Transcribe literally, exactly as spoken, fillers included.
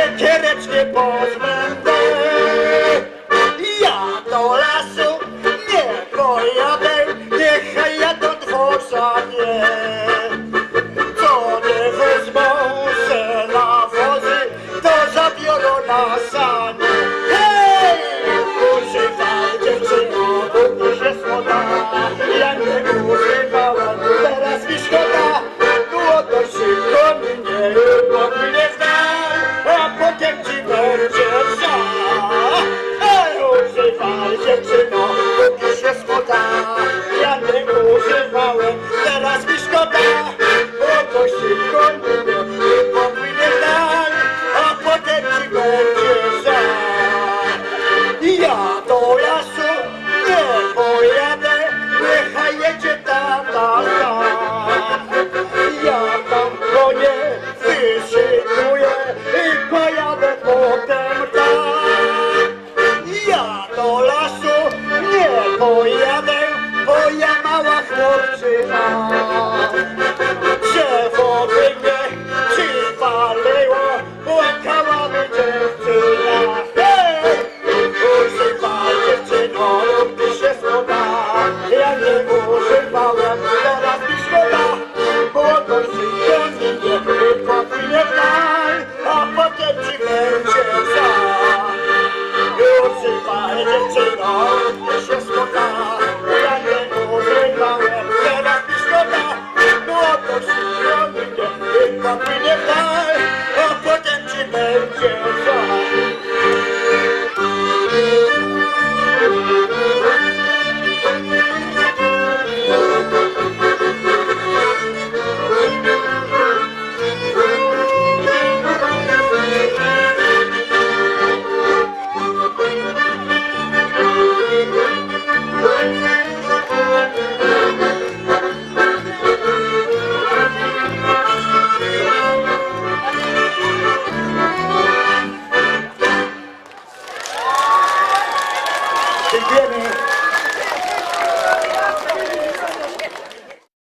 siekiereczkę pozbędę. Ja do lasu nie pojadę, niechaj ja do dworza nie. Co nie wezmą se na wozy, to zabiorą na sanie. Hej! Używaj dziewczyno, bo się słoda. Ja nie używałem, teraz mi szkoda. Było to szybko mnie, bo mnie znał, a potem ci będzie żal. Hej! Używaj dziewczyno, bo się słoda. Ja nie używałem, teraz mi szkoda, bo to szybko